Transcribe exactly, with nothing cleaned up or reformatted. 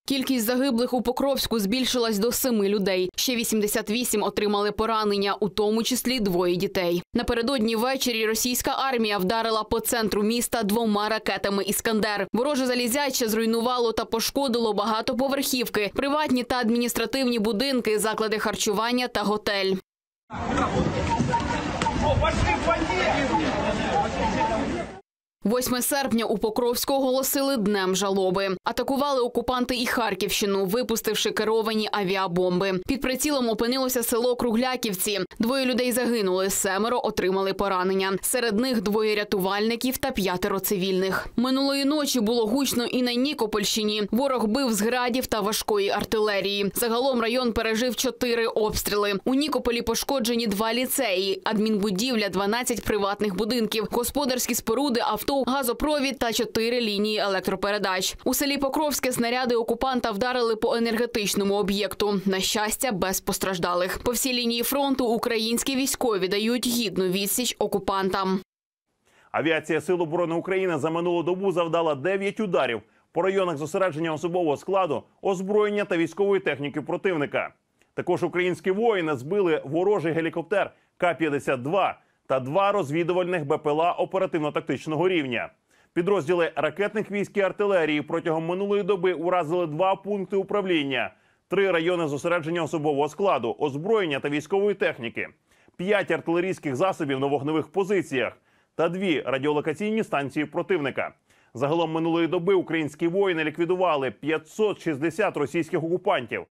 Кількість загиблих у Покровську збільшилась до семи людей. Ще вісімдесят вісім отримали поранення, у тому числі двоє дітей. Напередодні ввечері російська армія вдарила по центру міста двома ракетами «Іскандер». Вороже залізяче зруйнувало та пошкодило багатоповерхівки, приватні та адміністративні будинки, заклади харчування та готель. восьме серпня у Покровську оголосили днем жалоби. Атакували окупанти і Харківщину, випустивши керовані авіабомби. Під прицілом опинилося село Кругляківці. Двоє людей загинули, семеро отримали поранення. Серед них двоє рятувальників та п'ятеро цивільних. Минулої ночі було гучно і на Нікопольщині. Ворог бив з градів та важкої артилерії. Загалом район пережив чотири обстріли. У Нікополі пошкоджені два ліцеї, адмінбудівля, дванадцять приватних будинків, господарські споруди, авто, газопровід та чотири лінії електропередач. У селі Покровське снаряди окупанта вдарили по енергетичному об'єкту. На щастя, без постраждалих. По всій лінії фронту українські військові дають гідну відсіч окупантам. Авіація Сил оборони України за минулу добу завдала дев'ять ударів по районах зосередження особового складу, озброєння та військової техніки противника. Також українські воїни збили ворожий гелікоптер Ка п'ятдесят два та два розвідувальних Бе Пе Ел А оперативно-тактичного рівня. Підрозділи ракетних військ і артилерії протягом минулої доби уразили два пункти управління, три райони зосередження особового складу, озброєння та військової техніки, п'ять артилерійських засобів на вогневих позиціях та дві радіолокаційні станції противника. Загалом минулої доби українські воїни ліквідували п'ятсот шістдесят російських окупантів.